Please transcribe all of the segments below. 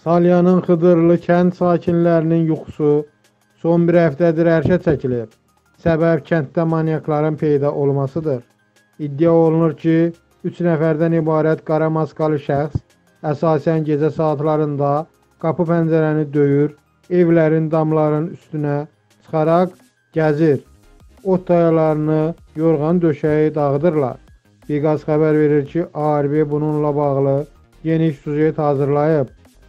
Salyanın Xıdırlı kənd sakinlərinin yuxusu son bir həftədir ərşə çəkilir. Səbəb kənddə manyakların peyda olmasıdır. İddia olunur ki, 3 nəfərdən ibarət qara maskalı şəxs əsasən gecə saatlarında qapı pəncərəni döyür, evlərin damlarının üstünə çıxaraq gəzir. Ot tayalarını, yorğan döşəyi dağıdırlar. Biqaz xəbər verir ki, ARB bununla bağlı geniş sujet hazırlayıb.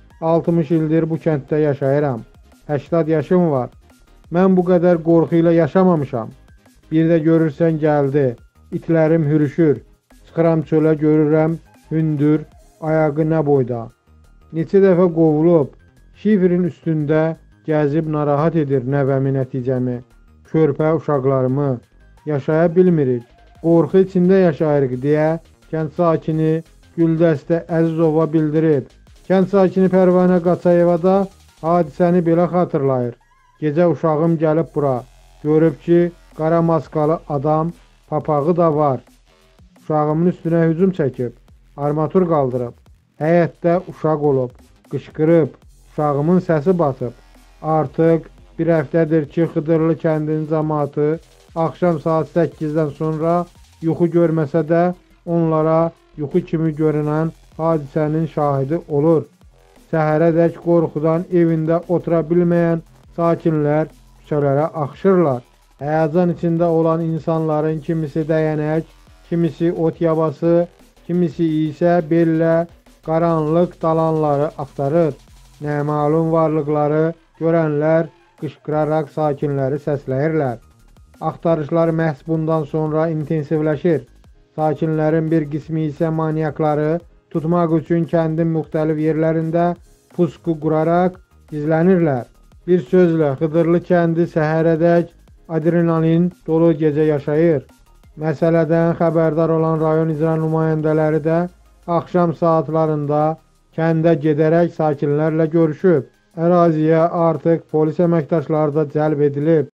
60 ildir bu kənddə yaşayıram. 80 yaşım var. Mən bu qədər qorxu ilə yaşamamışam. Bir də görürsən gəldi. İtlərim hürüşür. Çıxıram çölə görürəm hündür, ayağı nə boyda. Neçə dəfə qovulub, şifrin üstündə gəzib narahat edir nəvəmi nəticəmi, körpə uşaqlarımı. Yaşaya bilmirik. Qorxu içində yaşayırıq deyə kənd sakini Güldəstə Əzizova bildirib. Kənd sakini Pərvanə Qaçayeva da hadisəni belə xatırlayır. Gecə uşağım gəlib bura. Görüb ki, qara maskalı adam, papağı da var. Uşağımın üstünə hücum çəkib, armatur qaldırıb. Həyətdə uşaq olub, qışqırıb, uşağımın səsi batıb. Artıq bir həftədir ki, Xıdırlı kəndinin cəmaatı axşam saat 8-dən sonra yuxu görməsə də onlara yuxu kimi görünən hadisənin şahidi olur. Səhərədək qorxudan evində otura bilməyən sakinlər küçələrə axışırlar. Həyəcan içində olan insanların kimisi dəyənək, kimisi ot yabası, kimisi isə bellə qaranlıq dalanları axtarır. Nəməlum varlıqları görənlər qışqıraraq sakinləri səsləyirlər. Axtarışlar məhz bundan sonra intensivləşir. Sakinlərin bir qismi isə manyakları tutmaq üçün kəndin müxtəlif yerlərində pusku quraraq gizlənirlər. Bir sözlə, Xıdırlı kəndi səhərədək adrenalin dolu gecə yaşayır. Məsələdən xəbərdar olan rayon icra nümayəndələri də axşam saatlarında kəndə gedərək sakinlərlə görüşüb. Əraziyə artıq polis əməkdaşları da cəlb edilib.